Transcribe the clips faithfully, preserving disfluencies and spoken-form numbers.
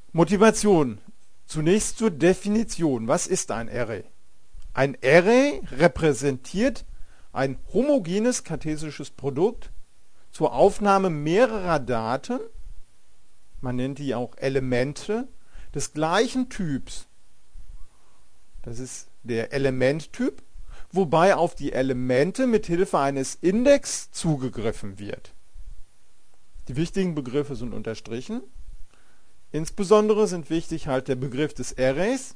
Motivation. Zunächst zur Definition. Was ist ein Array? Ein Array repräsentiert ein homogenes kartesisches Produkt zur Aufnahme mehrerer Daten, man nennt die auch Elemente, des gleichen Typs. Das ist der Elementtyp, wobei auf die Elemente mit Hilfe eines Index zugegriffen wird. Die wichtigen Begriffe sind unterstrichen. Insbesondere sind wichtig halt der Begriff des Arrays.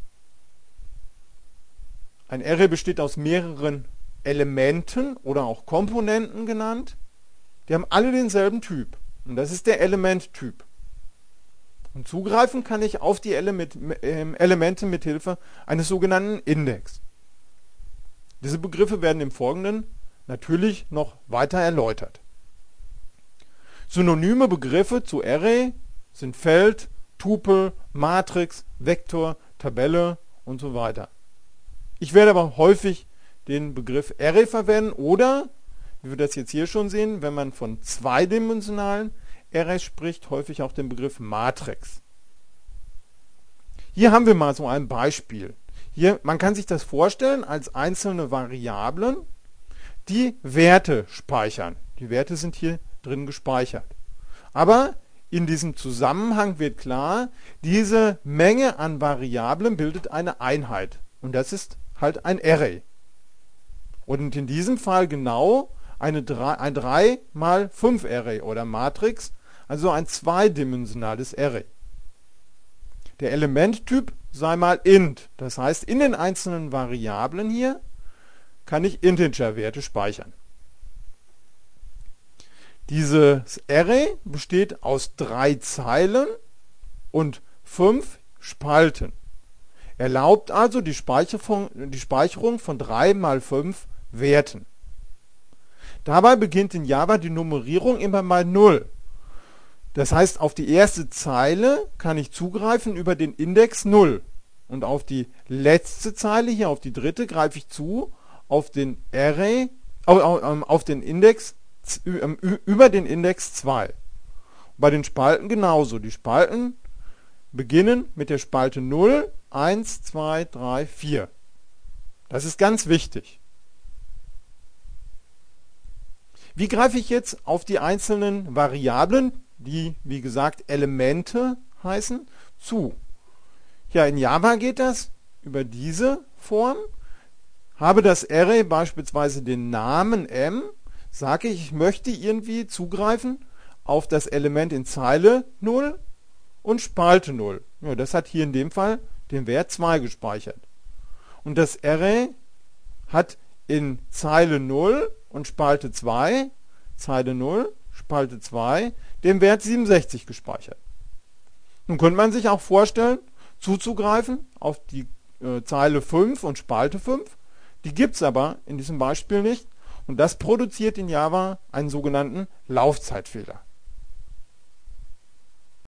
Ein Array besteht aus mehreren Elementen oder auch Komponenten genannt. Die haben alle denselben Typ. Und das ist der Elementtyp. Und zugreifen kann ich auf die Element, äh, Elemente mit Hilfe eines sogenannten Index. Diese Begriffe werden im Folgenden natürlich noch weiter erläutert. Synonyme Begriffe zu Array sind Feld, Tupel, Matrix, Vektor, Tabelle und so weiter. Ich werde aber häufig den Begriff Array verwenden oder, wie wir das jetzt hier schon sehen, wenn man von zweidimensionalen Arrays spricht, häufig auch den Begriff Matrix. Hier haben wir mal so ein Beispiel. Hier, man kann sich das vorstellen als einzelne Variablen, die Werte speichern. Die Werte sind hier drin gespeichert. Aber in diesem Zusammenhang wird klar, diese Menge an Variablen bildet eine Einheit. Und das ist halt ein Array. Und in diesem Fall genau eine drei, ein drei mal fünf Array oder Matrix, also ein zweidimensionales Array. Der Elementtyp sei mal int. Das heißt, in den einzelnen Variablen hier kann ich Integerwerte speichern. Dieses Array besteht aus drei Zeilen und fünf Spalten. Erlaubt also die Speicherung, die Speicherung von drei mal fünf Werten. Dabei beginnt in Java die Nummerierung immer mal null. Das heißt, auf die erste Zeile kann ich zugreifen über den Index null. Und auf die letzte Zeile, hier auf die dritte, greife ich zu auf den Array, auf den Index, über den Index zwei. Bei den Spalten genauso. Die Spalten beginnen mit der Spalte null, eins, zwei, drei, vier. Das ist ganz wichtig. Wie greife ich jetzt auf die einzelnen Variablen, die wie gesagt Elemente heißen, zu? Ja, in Java geht das über diese Form. Habe das Array beispielsweise den Namen m, sage ich, ich möchte irgendwie zugreifen auf das Element in Zeile null und Spalte null. Ja, das hat hier in dem Fall den Wert zwei gespeichert. Und das Array hat in Zeile null und Spalte zwei, Zeile null, Spalte zwei, den Wert siebenundsechzig gespeichert. Nun könnte man sich auch vorstellen, zuzugreifen auf die äh, Zeile fünf und Spalte fünf. Die gibt es aber in diesem Beispiel nicht. Und das produziert in Java einen sogenannten Laufzeitfehler.